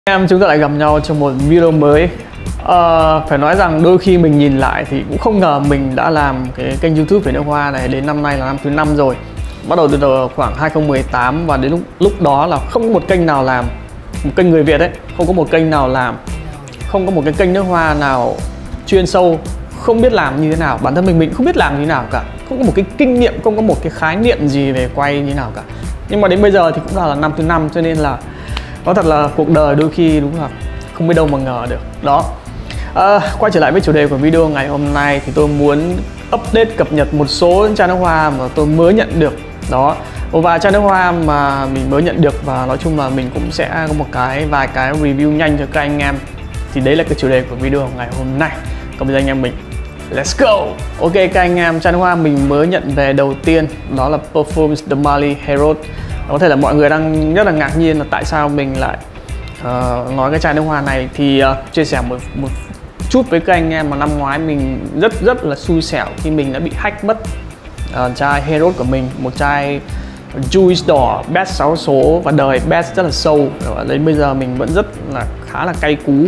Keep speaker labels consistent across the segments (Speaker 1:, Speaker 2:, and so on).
Speaker 1: Em chúng ta lại gặp nhau trong một video mới. Phải nói rằng đôi khi mình nhìn lại thì cũng không ngờ mình đã làm cái kênh YouTube về nước hoa này đến năm nay là năm thứ 5 rồi. Bắt đầu từ khoảng 2018 và đến lúc đó là không có một kênh nào làm, một kênh người Việt ấy, không có một kênh nào làm, không có một cái kênh nước hoa nào chuyên sâu, không biết làm như thế nào. Bản thân mình không biết làm như thế nào cả, không có một cái kinh nghiệm, không có một cái khái niệm gì về quay như thế nào cả. Nhưng mà đến bây giờ thì cũng là năm thứ 5, cho nên là nói thật là cuộc đời đôi khi đúng là không biết đâu mà ngờ được. Đó, quay trở lại với chủ đề của video ngày hôm nay thì tôi muốn update cập nhật một số chai nước hoa mà tôi mới nhận được. Đó, một vài chai nước hoa mà mình mới nhận được và nói chung là mình cũng sẽ có một vài cái review nhanh cho các anh em. Thì đấy là cái chủ đề của video ngày hôm nay. Còn bây giờ anh em mình let's go. Ok các anh em, chai nước hoa mình mới nhận về đầu tiên đó là Parfums de Marly Heroes. Có thể là mọi người đang rất là ngạc nhiên là tại sao mình lại nói cái chai nước hoa này. Thì chia sẻ một chút với các anh em mà năm ngoái mình rất là xui xẻo khi mình đã bị hack mất chai Heroes của mình, một chai Juice đỏ best 6 số và đời best rất là sâu. Đến bây giờ mình vẫn rất là khá là cay cú.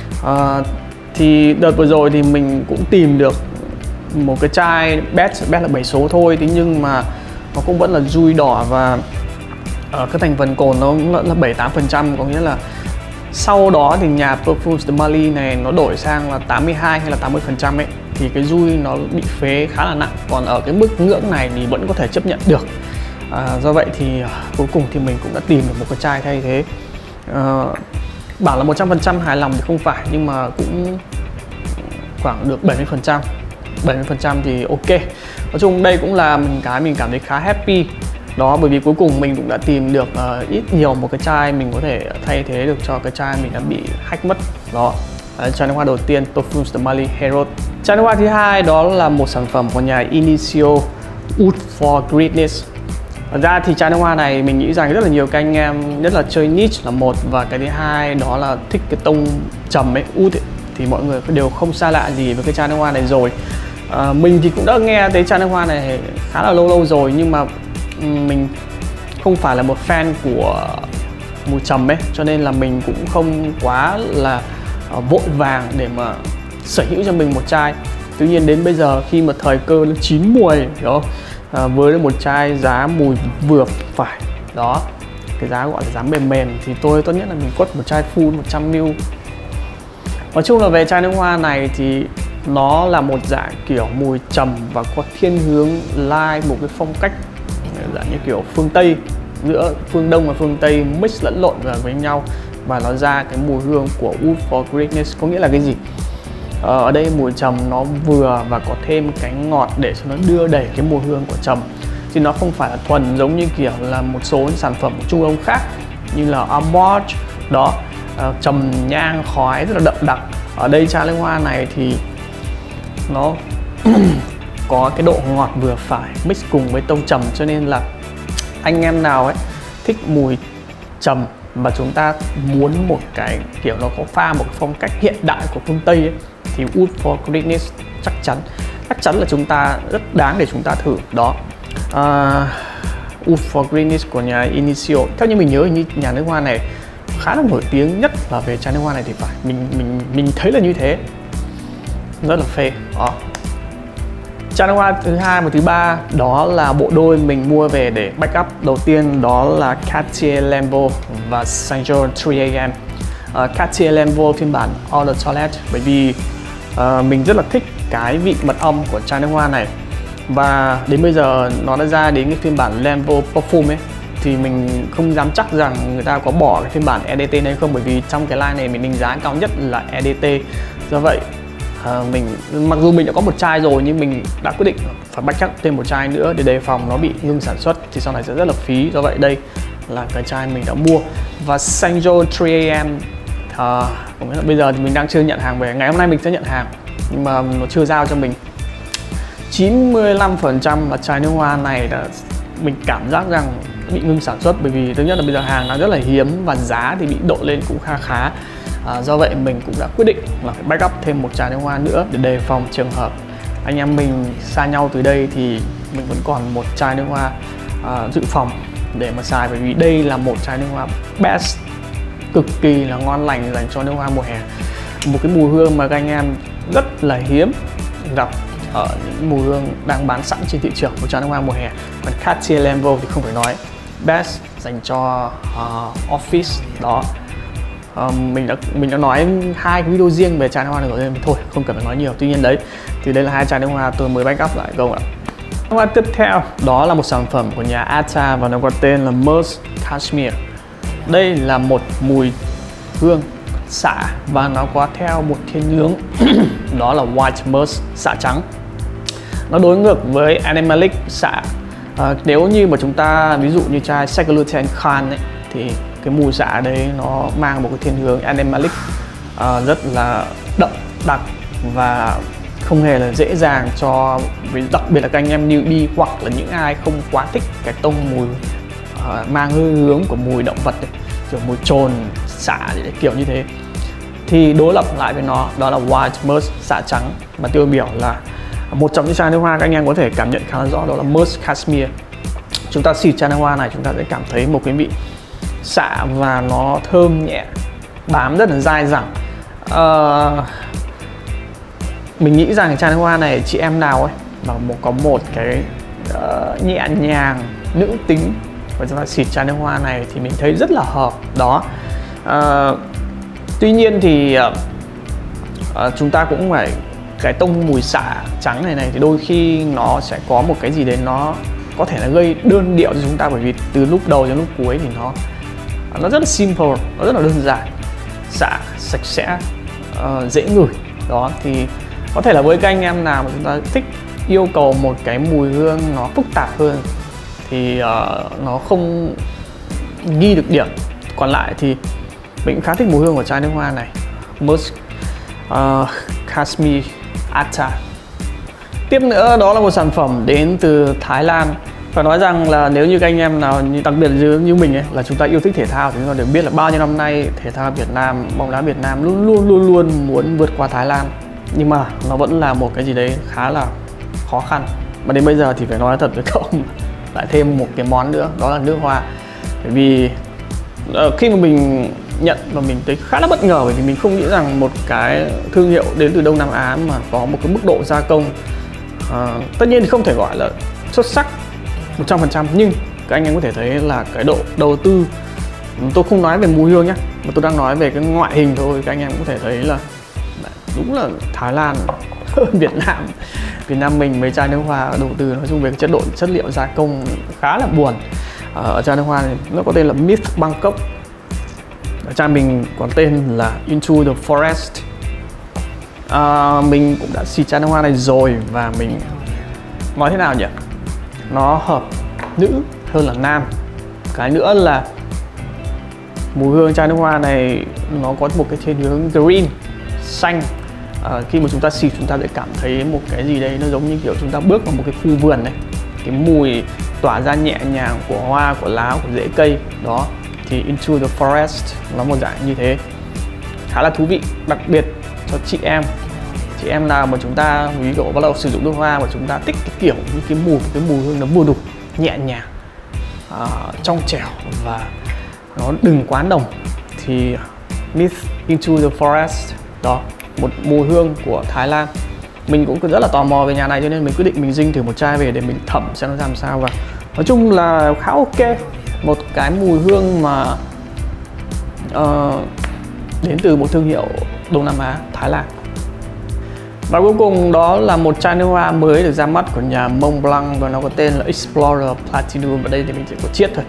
Speaker 1: Thì đợt vừa rồi thì mình cũng tìm được một cái chai best là 7 số thôi, thế nhưng mà nó cũng vẫn là Juice đỏ và cái thành phần cồn nó cũng là 7-8%, có nghĩa là sau đó thì nhà Parfums de Marly này nó đổi sang là 82 hay là 80% ấy, thì cái Juice nó bị phế khá là nặng. Còn ở cái mức ngưỡng này thì vẫn có thể chấp nhận được. Do vậy thì cuối cùng thì mình cũng đã tìm được một cái chai thay thế. Bảo là 100% hài lòng thì không phải, nhưng mà cũng khoảng được 70%. 70% thì ok. Nói chung đây cũng là mình cảm thấy khá happy. Đó, bởi vì cuối cùng mình cũng đã tìm được ít nhiều một cái chai mình có thể thay thế được cho cái chai mình đã bị hack mất. Đó, chai nước hoa đầu tiên Parfums de Marly Heroes. Chai nước hoa thứ hai đó là một sản phẩm của nhà Initio, Oud for Greatness. Thật ra thì chai nước hoa này mình nghĩ rằng rất là nhiều các anh em nhất là chơi niche là một, và cái thứ hai đó là thích cái tông trầm ấy, Oud ấy, thì mọi người đều không xa lạ gì với cái chai nước hoa này rồi. Mình thì cũng đã nghe tới chai nước hoa này khá là lâu rồi, nhưng mà mình không phải là một fan của mùi trầm ấy, cho nên là mình cũng không quá là vội vàng để mà sở hữu cho mình một chai. Tuy nhiên đến bây giờ khi mà thời cơ nó chín mùi đó, với một chai giá mùi vừa phải đó, cái giá gọi là giá mềm mềm, thì tôi tốt nhất là mình quất một chai full 100ml. Nói chung là về chai nước hoa này thì nó là một dạng kiểu mùi trầm và có thiên hướng like một cái phong cách dạng như kiểu phương Tây, giữa phương Đông và phương Tây mix lẫn lộn vào với nhau, và nó ra cái mùi hương của Oud for Greatness. Có nghĩa là cái gì? Ở đây mùi trầm nó vừa và có thêm cái ngọt để cho nó đưa đẩy cái mùi hương của trầm, chứ nó không phải là thuần giống như kiểu là một số sản phẩm của Trung Đông khác như là Amouage đó, trầm nhang khói rất là đậm đặc. Ở đây chai nước hoa này thì nó có cái độ ngọt vừa phải mix cùng với tông trầm, cho nên là anh em nào ấy thích mùi trầm và chúng ta muốn một cái kiểu nó có pha một cái phong cách hiện đại của phương Tây ấy, thì Oud for Greatness chắc chắn là chúng ta rất đáng để chúng ta thử. Đó, Oud for Greatness của nhà Initio, theo như mình nhớ như nhà nước hoa này khá là nổi tiếng nhất là về chai nước hoa này thì phải, mình thấy là như thế, rất là phê. Đó, chai nước hoa thứ hai và thứ ba đó là bộ đôi mình mua về để backup. Đầu tiên đó là Cartier Lambeau và Saint John 3am. Cartier Lambeau phiên bản Eau de Toilette, bởi vì mình rất là thích cái vị mật ong của chai nước hoa này, và đến bây giờ nó đã ra đến cái phiên bản Lambeau Parfum ấy, thì mình không dám chắc rằng người ta có bỏ cái phiên bản EDT này không, bởi vì trong cái line này mình đánh giá cao nhất là EDT. Do vậy mình mặc dù mình đã có một chai rồi, nhưng mình đã quyết định phải backup thêm một chai nữa để đề phòng nó bị ngưng sản xuất, thì sau này sẽ rất là phí. Do vậy đây là cái chai mình đã mua. Và Saint John 3am bây giờ thì mình đang chưa nhận hàng về, ngày hôm nay mình sẽ nhận hàng nhưng mà nó chưa giao cho mình. 95% là chai nước hoa này mình cảm giác rằng bị ngưng sản xuất, bởi vì thứ nhất là bây giờ hàng nó rất là hiếm và giá thì bị đội lên cũng khá. Do vậy mình cũng đã quyết định là phải backup thêm một chai nước hoa nữa để đề phòng trường hợp anh em mình xa nhau từ đây thì mình vẫn còn một chai nước hoa dự phòng để mà xài, bởi vì đây là một chai nước hoa best cực kỳ là ngon lành dành cho nước hoa mùa hè. Một cái mùi hương mà các anh em rất là hiếm gặp ở những mùi hương đang bán sẵn trên thị trường của chai nước hoa mùa hè. Còn Cartier Lambeau thì không phải nói, best dành cho office đó. Mình đã nói hai cái video riêng về chai nước hoa này rồi nên thôi không cần phải nói nhiều. Tuy nhiên đấy thì đây là hai chai nước hoa tôi mới backup lại không ạ. Nước hoa tiếp theo đó là một sản phẩm của nhà Ata và nó có tên là Musk Cashmere. Đây là một mùi hương xạ và nó có theo một thiên hướng đó là White Musk, xạ trắng. Nó đối ngược với Animalic xạ. Nếu như mà chúng ta ví dụ như chai Seclutan Khan ấy, thì cái mùi xạ đấy nó mang một cái thiên hướng Animalic rất là đậm đặc và không hề là dễ dàng cho, đặc biệt là các anh em newbie hoặc là những ai không quá thích cái tông mùi mang hơi hướng của mùi động vật ấy, kiểu mùi trồn xạ kiểu như thế. Thì đối lập lại với nó đó là White Musk xạ trắng, mà tiêu biểu là một trong những chai nước hoa các anh em có thể cảm nhận khá là rõ, đó là Musk Cashmere. Chúng ta xịt chai nước hoa này chúng ta sẽ cảm thấy một cái vị xạ và nó thơm nhẹ, bám rất là dai dẳng. Mình nghĩ rằng chai nước hoa này chị em nào ấy mà có một cái nhẹ nhàng nữ tính và chúng ta xịt chai nước hoa này thì mình thấy rất là hợp đó. Tuy nhiên thì chúng ta cũng phải, cái tông mùi xạ trắng này thì đôi khi nó sẽ có một cái gì đấy nó có thể là gây đơn điệu cho chúng ta, bởi vì từ lúc đầu đến lúc cuối thì nó rất là simple, nó rất là đơn giản, xạ sạch sẽ, dễ ngửi đó. Thì có thể là với các anh em nào mà chúng ta thích yêu cầu một cái mùi hương nó phức tạp hơn thì nó không ghi được điểm. Còn lại thì mình cũng khá thích mùi hương của chai nước hoa này, Musk Cashmere Ata. Tiếp nữa đó là một sản phẩm đến từ Thái Lan. Phải nói rằng là nếu như các anh em nào, đặc biệt như mình ấy, là chúng ta yêu thích thể thao thì chúng ta đều biết là bao nhiêu năm nay thể thao Việt Nam, bóng đá Việt Nam luôn muốn vượt qua Thái Lan. Nhưng mà nó vẫn là một cái gì đấy khá là khó khăn. Mà đến bây giờ thì phải nói thật với cậu, lại thêm một cái món nữa, đó là nước hoa. Bởi vì khi mà mình nhận và mình thấy khá là bất ngờ, bởi vì mình không nghĩ rằng một cái thương hiệu đến từ Đông Nam Á mà có một cái mức độ gia công tất nhiên thì không thể gọi là xuất sắc 100%, nhưng các anh em có thể thấy là cái độ đầu tư, tôi không nói về mùi hương nhé, mà tôi đang nói về cái ngoại hình thôi. Các anh em có thể thấy là đúng là Thái Lan hơn Việt Nam. Việt Nam mình mấy chai nước hoa đầu tư nói chung về cái chất liệu gia công khá là buồn. Ở chai nước hoa này nó có tên là Myth Bangkok, ở chai mình có tên là Into the Forest. Mình cũng đã xịt chai nước hoa này rồi và mình nói thế nào nhỉ, nó hợp nữ hơn là nam. Cái nữa là mùi hương chai nước hoa này nó có một cái thiên hướng green, xanh. Khi mà chúng ta xịt chúng ta sẽ cảm thấy một cái gì đấy nó giống như kiểu chúng ta bước vào một cái khu vườn này, cái mùi tỏa ra nhẹ nhàng của hoa, của lá, của rễ cây đó. Thì Into the Forest nó một dạng như thế, khá là thú vị, đặc biệt cho chị em nào mà chúng ta ví dụ bắt đầu sử dụng nước hoa mà chúng ta thích cái kiểu như cái mùi hương nó vừa đủ, nhẹ nhàng, trong trẻo và nó đừng quá nồng, thì Myth Into the Forest đó, một mùi hương của Thái Lan. Mình cũng rất là tò mò về nhà này cho nên mình quyết định mình dinh thử một chai về để mình thẩm xem nó làm sao. Và nói chung là khá ok, một cái mùi hương mà đến từ một thương hiệu Đông Nam Á, Thái Lan. Và cuối cùng đó là một chai nước hoa mới được ra mắt của nhà Montblanc và nó có tên là Explorer Platinum. Ở đây thì mình chỉ có chiết thôi.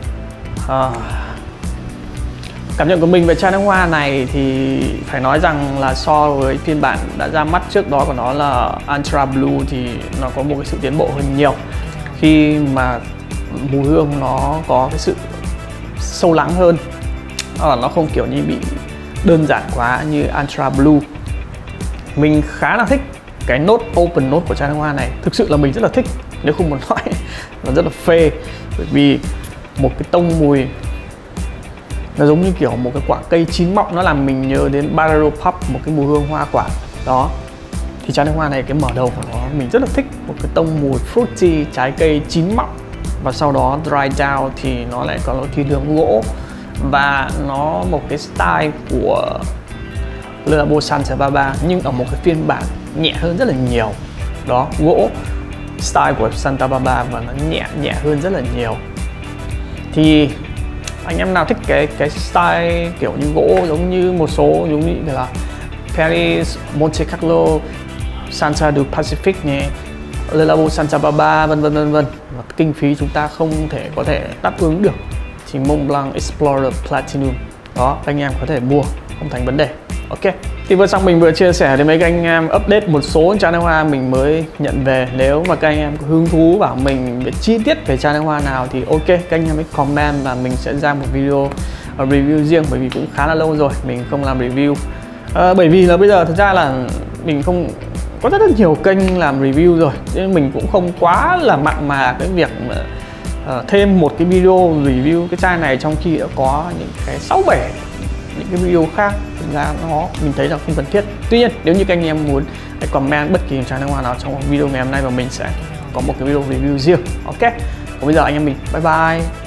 Speaker 1: Cảm nhận của mình về chai nước hoa này thì phải nói rằng là so với phiên bản đã ra mắt trước đó của nó là Ultra Blue thì nó có một cái sự tiến bộ hơn nhiều, khi mà mùi hương nó có cái sự sâu lắng hơn, nó không kiểu như bị đơn giản quá như Ultra Blue. Mình khá là thích cái nốt open note của chai nước hoa này, thực sự là mình rất là thích, nếu không muốn nói là rất là phê, bởi vì một cái tông mùi nó giống như kiểu một cái quả cây chín mọng, nó làm mình nhớ đến Barrel Pub, một cái mùi hương hoa quả đó. Thì chai nước hoa này cái mở đầu của nó mình rất là thích, một cái tông mùi fruity, trái cây chín mọng, và sau đó dry down thì nó lại có thiên hướng gỗ và nó một cái style của Le Labo Santa Barbara nhưng ở một cái phiên bản nhẹ hơn rất là nhiều. Đó, gỗ style của Santa Barbara và nó nhẹ hơn rất là nhiều. Thì anh em nào thích cái style kiểu như gỗ giống như một số giống như là Paris, Monte Carlo, Santa du Pacific nhé, Le Labo Santa Barbara vân vân, kinh phí chúng ta không thể có thể đáp ứng được thì Mont Blanc Explorer Platinum đó anh em có thể mua, không thành vấn đề. Ok, thì vừa xong mình vừa chia sẻ đến mấy các anh em update một số chai nước hoa mình mới nhận về. Nếu mà các anh em có hứng thú bảo mình biết chi tiết về chai nước hoa nào thì ok, các anh em hãy comment và mình sẽ ra một video review riêng, bởi vì cũng khá là lâu rồi mình không làm review. Bởi vì là bây giờ thực ra là mình không có rất nhiều kênh làm review rồi, nên mình cũng không quá là mặn mà cái việc mà thêm một cái video review cái chai này trong khi đã có những cái 6-7 những cái video khác. Thực ra nó mình thấy là không cần thiết. Tuy nhiên nếu như các anh em muốn hãy comment bất kỳ chai nước hoa nào trong video ngày hôm nay và mình sẽ có một cái video review riêng. Ok, còn bây giờ anh em mình bye bye.